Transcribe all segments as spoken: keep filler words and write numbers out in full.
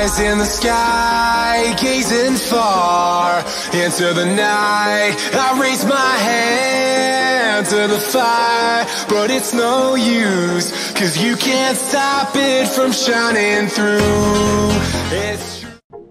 eyes in the sky, gazing far into the night. I raise my hand to the fire, but it's no use, cause you can't stop it from shining through. It's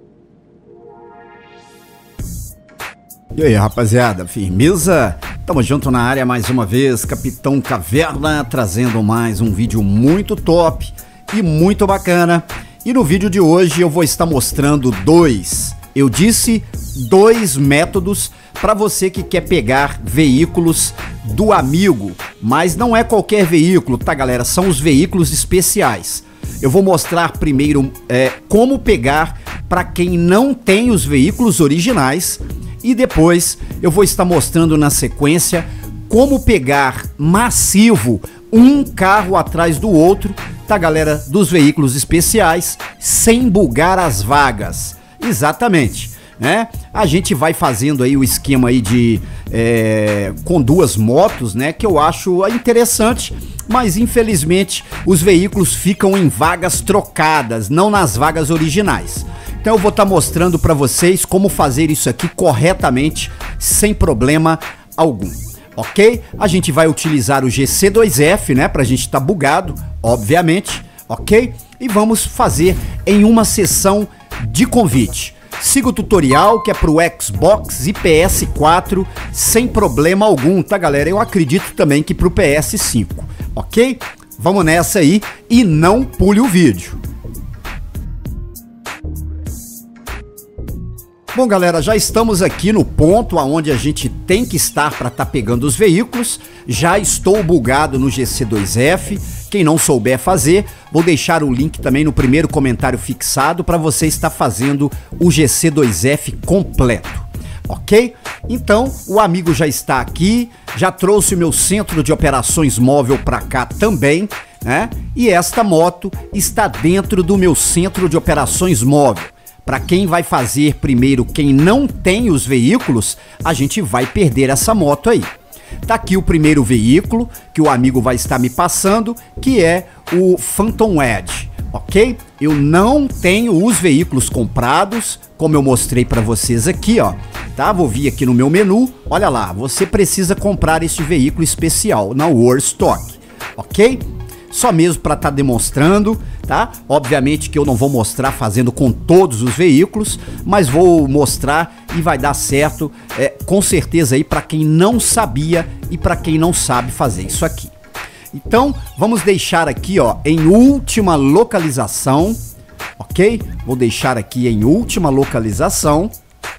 E aí, rapaziada, firmeza? Tamo junto na área mais uma vez, Capitão Caverna, trazendo mais um vídeo muito top e muito bacana. E no vídeo de hoje eu vou estar mostrando dois, eu disse dois métodos para você que quer pegar veículos do amigo, mas não é qualquer veículo, tá galera? São os veículos especiais. Eu vou mostrar primeiro é, como pegar para quem não tem os veículos originais. E depois eu vou estar mostrando na sequência como pegar massivo um carro atrás do outro, tá galera, dos veículos especiais, sem bugar as vagas. Exatamente, né? A gente vai fazendo aí o esquema aí de é, com duas motos, né? Que eu acho interessante, mas infelizmente os veículos ficam em vagas trocadas, não nas vagas originais. Então eu vou estar mostrando para vocês como fazer isso aqui corretamente, sem problema algum, ok? A gente vai utilizar o G C dois F, né, pra gente estar bugado, obviamente, ok? E vamos fazer em uma sessão de convite. Siga o tutorial que é pro Xbox e P S quatro sem problema algum, tá galera? Eu acredito também que pro P S cinco, ok? Vamos nessa aí e não pule o vídeo. Bom galera, já estamos aqui no ponto aonde a gente tem que estar para estar pegando os veículos. Já estou bugado no G C dois F. Quem não souber fazer, vou deixar o link também no primeiro comentário fixado para você estar fazendo o G C dois F completo, ok? Então o amigo já está aqui, já trouxe o meu centro de operações móvel para cá também, né? E esta moto está dentro do meu centro de operações móvel. Para quem vai fazer primeiro, quem não tem os veículos, a gente vai perder essa moto aí. Tá aqui o primeiro veículo que o amigo vai estar me passando, que é o Phantom Edge, ok? Eu não tenho os veículos comprados, como eu mostrei para vocês aqui, ó. Tá? Vou vir aqui no meu menu, olha lá, você precisa comprar este veículo especial na World Stock, ok? Só mesmo para estar demonstrando, tá? Obviamente que eu não vou mostrar fazendo com todos os veículos, mas vou mostrar e vai dar certo, é, com certeza aí para quem não sabia e para quem não sabe fazer isso aqui. Então, vamos deixar aqui, ó, em última localização, ok? Vou deixar aqui em última localização.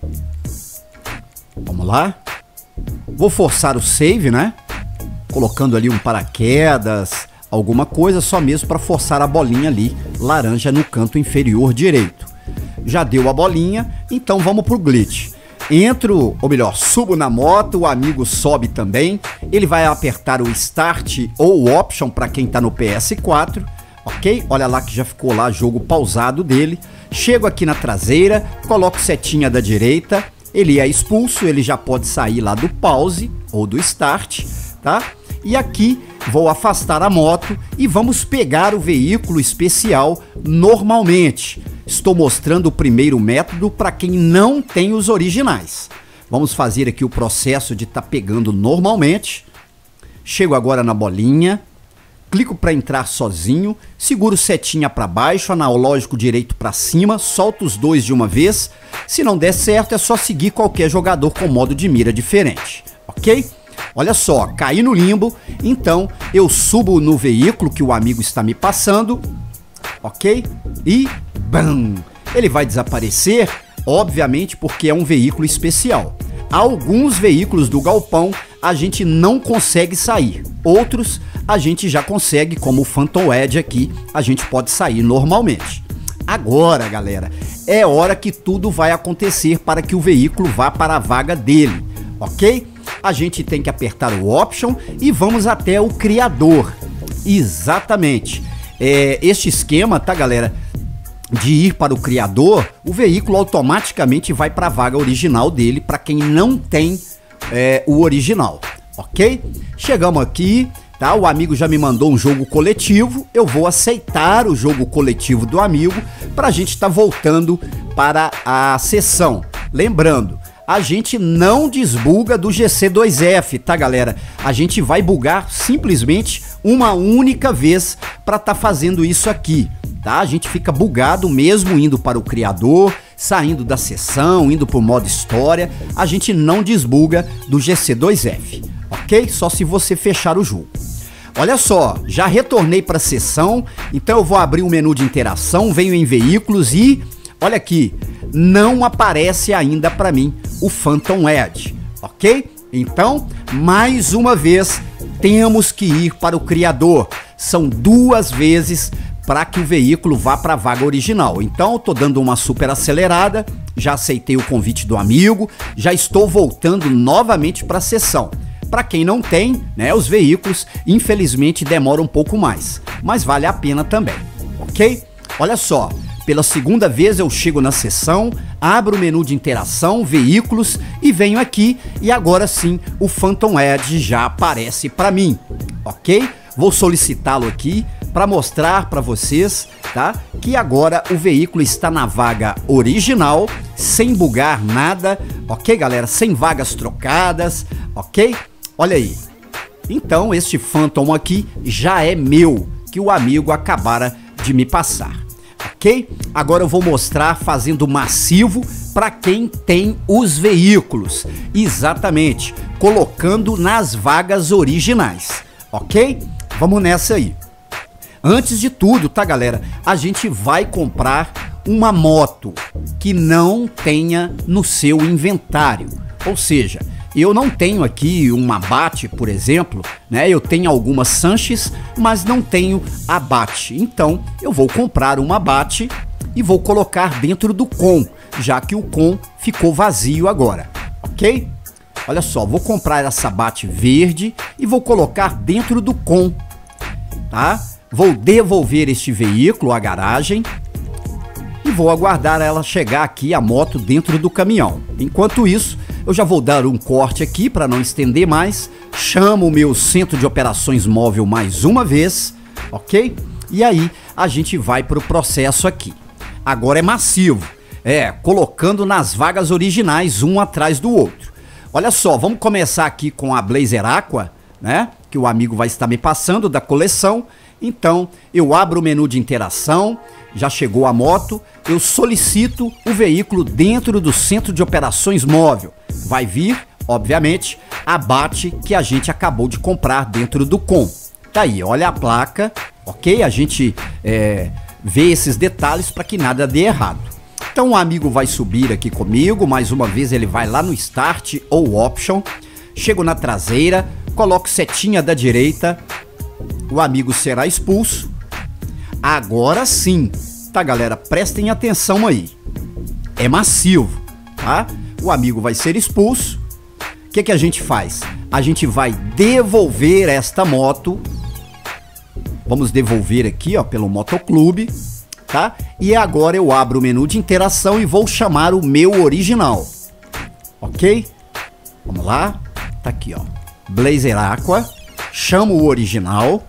Vamos lá. Vou forçar o save, né? Colocando ali um paraquedas, alguma coisa, só mesmo para forçar a bolinha ali, laranja no canto inferior direito. Já deu a bolinha, então vamos pro glitch. Entro, ou melhor, subo na moto, o amigo sobe também, ele vai apertar o Start ou o Option para quem tá no P S quatro, ok? Olha lá que já ficou lá jogo pausado dele. Chego aqui na traseira, coloco setinha da direita, ele é expulso, ele já pode sair lá do pause ou do Start, tá? E aqui vou afastar a moto e vamos pegar o veículo especial normalmente. Estou mostrando o primeiro método para quem não tem os originais. Vamos fazer aqui o processo de estar pegando normalmente. Chego agora na bolinha, clico para entrar sozinho, seguro setinha para baixo, analógico direito para cima, solto os dois de uma vez. Se não der certo é só seguir qualquer jogador com modo de mira diferente, ok? Olha só, caí no limbo, então eu subo no veículo que o amigo está me passando, ok? E bam! Ele vai desaparecer, obviamente porque é um veículo especial. Alguns veículos do galpão a gente não consegue sair, outros a gente já consegue, como o Phantom Edge aqui, a gente pode sair normalmente. Agora, galera, é hora que tudo vai acontecer para que o veículo vá para a vaga dele, ok? A gente tem que apertar o Option e vamos até o criador. Exatamente. É, este esquema, tá galera, de ir para o criador, o veículo automaticamente vai para a vaga original dele, para quem não tem é, o original, ok? Chegamos aqui, tá? O amigo já me mandou um jogo coletivo, eu vou aceitar o jogo coletivo do amigo pra gente estar voltando para a sessão. Lembrando, a gente não desbuga do G C dois F, tá, galera? A gente vai bugar simplesmente uma única vez para estar tá fazendo isso aqui, tá? A gente fica bugado mesmo indo para o criador, saindo da sessão, indo para o modo história. A gente não desbuga do G C dois F, ok? Só se você fechar o jogo. Olha só, já retornei para a sessão, então eu vou abrir o menu de interação, venho em veículos e... olha aqui, não aparece ainda para mim o Phantom Edge, ok? Então, mais uma vez, temos que ir para o criador. São duas vezes para que o veículo vá para a vaga original. Então, eu tô dando uma super acelerada, já aceitei o convite do amigo, já estou voltando novamente para a sessão. Para quem não tem, né, os veículos, infelizmente, demoram um pouco mais, mas vale a pena também, ok? Olha só. Pela segunda vez eu chego na sessão, abro o menu de interação, veículos e venho aqui e agora sim o Phantom Edge já aparece para mim, ok? Vou solicitá-lo aqui para mostrar para vocês, tá? Que agora o veículo está na vaga original, sem bugar nada, ok, galera? Sem vagas trocadas, ok? Olha aí. Então este Phantom aqui já é meu, que o amigo acabara de me passar. Ok? Agora eu vou mostrar fazendo massivo para quem tem os veículos. Exatamente, colocando nas vagas originais. Ok? Vamos nessa aí. Antes de tudo, tá, galera? A gente vai comprar uma moto que não tenha no seu inventário. Ou seja, eu não tenho aqui uma Abate, por exemplo, né? Eu tenho algumas Sanches, mas não tenho Abate. Então, eu vou comprar uma Abate e vou colocar dentro do com, já que o com ficou vazio agora, ok? Olha só, vou comprar essa Abate verde e vou colocar dentro do com, tá? Vou devolver este veículo à garagem e vou aguardar ela chegar aqui, a moto, dentro do caminhão. Enquanto isso, eu já vou dar um corte aqui para não estender mais. Chamo o meu centro de operações móvel mais uma vez, ok? E aí a gente vai para o processo aqui. Agora é massivo, é, colocando nas vagas originais um atrás do outro. Olha só, vamos começar aqui com a Blazer Aqua, né? Que o amigo vai estar me passando da coleção. Então eu abro o menu de interação, já chegou a moto, eu solicito o veículo dentro do centro de operações móvel. Vai vir, obviamente, a Abate que a gente acabou de comprar dentro do com. Tá aí, olha a placa, ok? A gente é, vê esses detalhes para que nada dê errado. Então o amigo vai subir aqui comigo, mais uma vez ele vai lá no Start ou Option. Chego na traseira, coloco setinha da direita, o amigo será expulso. Agora sim, tá, galera? Prestem atenção aí. É massivo, tá? O amigo vai ser expulso. O que que a gente faz? A gente vai devolver esta moto. Vamos devolver aqui, ó, pelo Motoclube, tá? E agora eu abro o menu de interação e vou chamar o meu original. Ok? Vamos lá. Tá aqui, ó. Blazer Aqua. Chamo o original.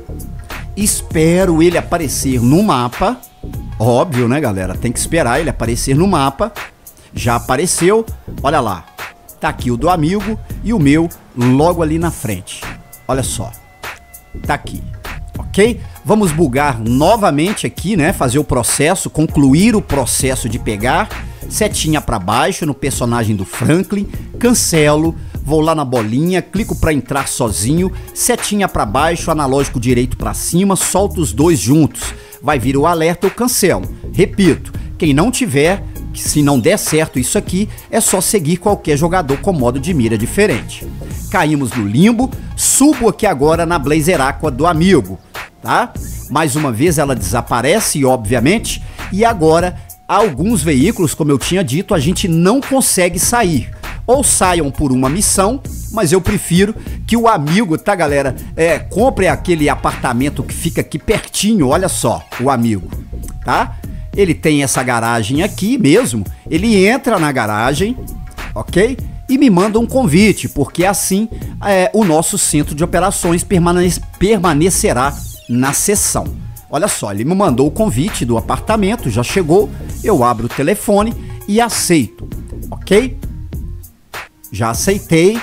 Espero ele aparecer no mapa. Óbvio, né, galera? Tem que esperar ele aparecer no mapa. Já apareceu. Olha lá. Tá aqui o do amigo e o meu logo ali na frente. Olha só. Tá aqui. Ok? Vamos bugar novamente aqui, né? Fazer o processo, concluir o processo de pegar. Setinha para baixo no personagem do Franklin. Cancelo. Vou lá na bolinha, clico para entrar sozinho, setinha para baixo, analógico direito para cima, solto os dois juntos. Vai vir o alerta, eu cancelo. Repito, quem não tiver, se não der certo isso aqui, é só seguir qualquer jogador com modo de mira diferente. Caímos no limbo, subo aqui agora na Blazer Aqua do amigo, tá? Mais uma vez ela desaparece, obviamente, e agora alguns veículos, como eu tinha dito, a gente não consegue sair. Ou saiam por uma missão, mas eu prefiro que o amigo, tá, galera, é, compre aquele apartamento que fica aqui pertinho, olha só, o amigo, tá? Ele tem essa garagem aqui mesmo, ele entra na garagem, ok? E me manda um convite, porque assim é, o nosso centro de operações permane permanecerá na sessão. Olha só, ele me mandou o convite do apartamento, já chegou, eu abro o telefone e aceito, ok? Já aceitei.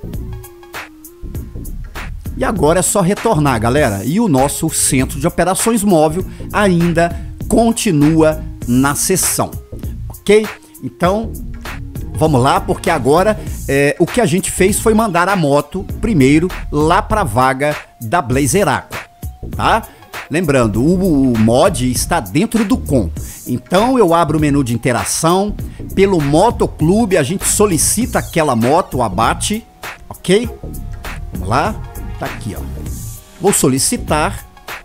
E agora é só retornar, galera. E o nosso centro de operações móvel ainda continua na sessão, ok? Então, vamos lá, porque agora é, o que a gente fez foi mandar a moto primeiro lá para a vaga da Blazer Aqua, tá? Lembrando, o, o mod está dentro do com. Então eu abro o menu de interação. Pelo Motoclube a gente solicita aquela moto, o abate, ok? Vamos lá, tá aqui, ó. Vou solicitar.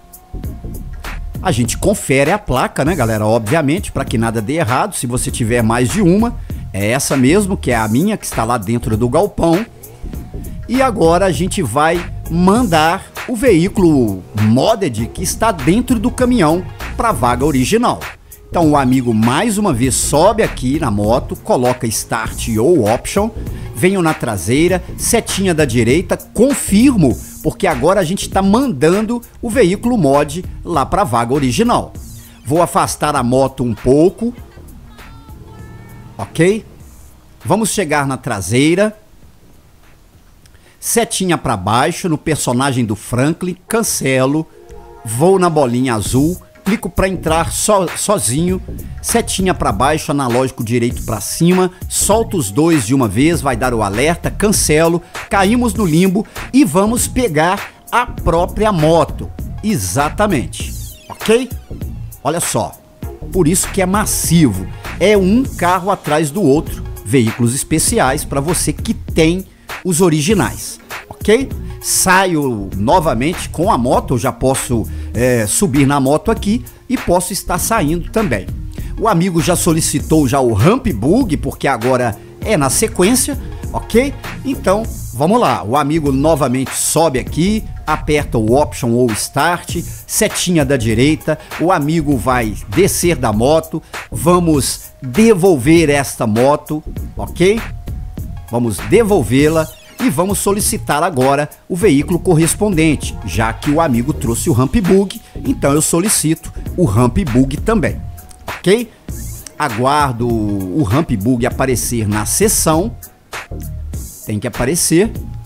A gente confere a placa, né, galera? Obviamente, para que nada dê errado. Se você tiver mais de uma, é essa mesmo, que é a minha, que está lá dentro do galpão. E agora a gente vai mandar o veículo modded que está dentro do caminhão para a vaga original. Então o amigo mais uma vez sobe aqui na moto, coloca Start ou Option, venho na traseira, setinha da direita, confirmo, porque agora a gente está mandando o veículo mod lá para a vaga original. Vou afastar a moto um pouco, ok? Vamos chegar na traseira. Setinha para baixo no personagem do Franklin, cancelo, vou na bolinha azul, clico para entrar so, sozinho, setinha para baixo, analógico direito para cima, solto os dois de uma vez, vai dar o alerta, cancelo, caímos no limbo e vamos pegar a própria moto, exatamente, ok? Olha só, por isso que é massivo, é um carro atrás do outro, veículos especiais para você que tem os originais, ok? Saio novamente com a moto, eu já posso é, subir na moto aqui e posso estar saindo também. O amigo já solicitou já o Ramp Bug, porque agora é na sequência, ok? Então, vamos lá, o amigo novamente sobe aqui, aperta o Option ou Start, setinha da direita, o amigo vai descer da moto, vamos devolver esta moto, ok? Vamos devolvê-la e vamos solicitar agora o veículo correspondente, já que o amigo trouxe o Ramp Bug, então eu solicito o Ramp Bug também, ok? Aguardo o Ramp Bug aparecer na sessão, tem que aparecer,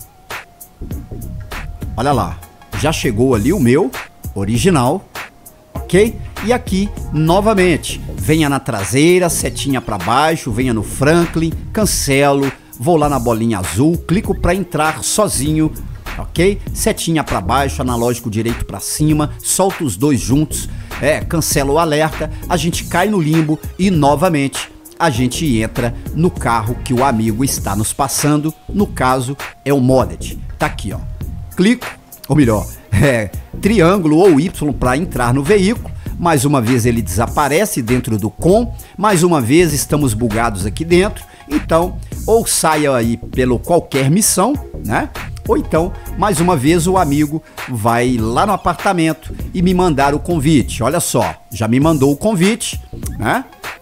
olha lá, já chegou ali o meu original, ok? E aqui, novamente, venha na traseira, setinha para baixo, venha no Franklin, cancelo, vou lá na bolinha azul, clico para entrar sozinho, ok? Setinha para baixo, analógico direito para cima, solto os dois juntos, é, cancelo o alerta, a gente cai no limbo e novamente a gente entra no carro que o amigo está nos passando, no caso é o modded, tá aqui, ó. Clico, ou melhor, é, triângulo ou Y para entrar no veículo. Mais uma vez ele desaparece dentro do com, mais uma vez estamos bugados aqui dentro, então ou saia aí pelo qualquer missão, né? Ou então, mais uma vez o amigo vai lá no apartamento e me mandar o convite. Olha só, já me mandou o convite, né?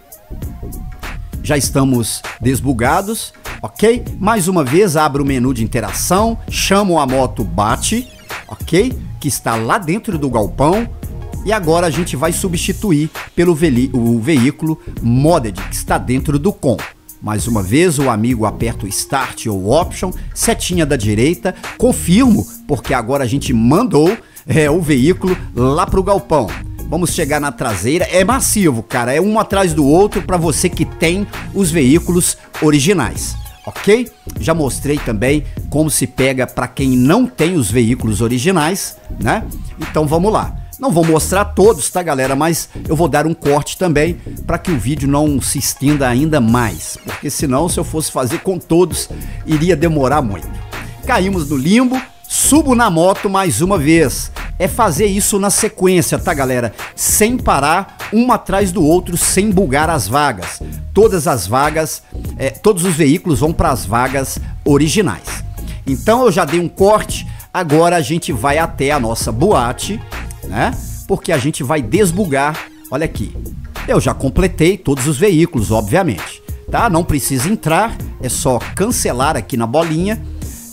Já estamos desbugados, ok? Mais uma vez abro o menu de interação, chamo a moto Bate, ok? Que está lá dentro do galpão. E agora a gente vai substituir pelo ve o veículo modded que está dentro do com. Mais uma vez o amigo aperta o Start ou Option, setinha da direita, confirmo, porque agora a gente mandou é, o veículo lá para o galpão. Vamos chegar na traseira, é massivo, cara, é um atrás do outro para você que tem os veículos originais, ok? Já mostrei também como se pega para quem não tem os veículos originais, né? Então vamos lá. Não vou mostrar todos, tá, galera? Mas eu vou dar um corte também para que o vídeo não se estenda ainda mais, porque senão, se eu fosse fazer com todos, iria demorar muito. Caímos no limbo, subo na moto mais uma vez. É fazer isso na sequência, tá, galera? Sem parar, um atrás do outro, sem bugar as vagas. Todas as vagas, é, todos os veículos vão para as vagas originais. Então eu já dei um corte, agora a gente vai até a nossa boate, né? Porque a gente vai desbugar. Olha aqui, eu já completei todos os veículos, obviamente, tá? Não precisa entrar, é só cancelar aqui na bolinha,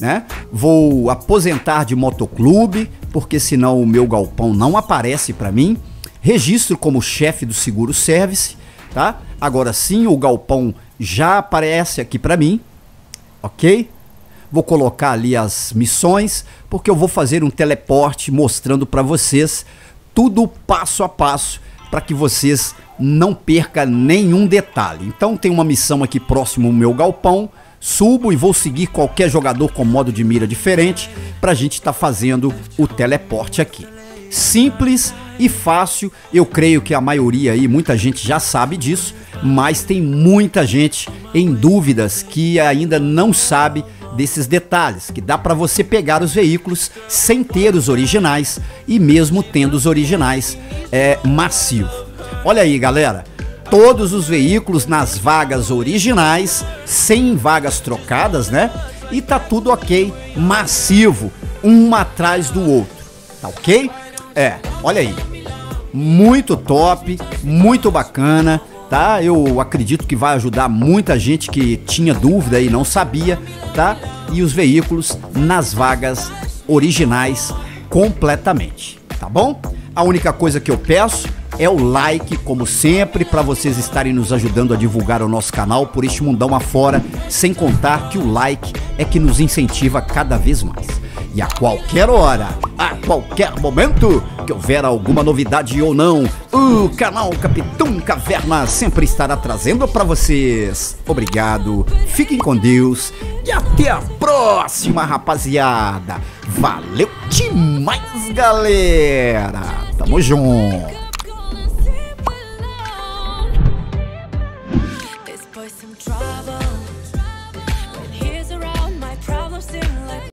né? Vou aposentar de motoclube, porque senão o meu galpão não aparece para mim. Registro como chefe do seguro service, tá? Agora sim o galpão já aparece aqui para mim, ok? Vou colocar ali as missões, porque eu vou fazer um teleporte mostrando para vocês tudo passo a passo, para que vocês não percam nenhum detalhe. Então tem uma missão aqui próximo ao meu galpão, subo e vou seguir qualquer jogador com modo de mira diferente, para a gente estar fazendo o teleporte aqui. Simples e fácil, eu creio que a maioria aí, muita gente já sabe disso, mas tem muita gente em dúvidas que ainda não sabe desses detalhes, que dá para você pegar os veículos sem ter os originais e mesmo tendo os originais é massivo. Olha aí, galera, todos os veículos nas vagas originais, sem vagas trocadas, né? E tá tudo ok, massivo, um atrás do outro, tá ok? É, olha aí, muito top, muito bacana, tá? Eu acredito que vai ajudar muita gente que tinha dúvida e não sabia, tá? E os veículos nas vagas originais completamente, tá bom? A única coisa que eu peço é o like, como sempre, para vocês estarem nos ajudando a divulgar o nosso canal por este mundão afora, sem contar que o like é que nos incentiva cada vez mais. E a qualquer hora, a qualquer momento que houver alguma novidade ou não, o canal Capitão Caverna sempre estará trazendo para vocês. Obrigado, fiquem com Deus e até a próxima, rapaziada. Valeu demais, galera. Tamo junto.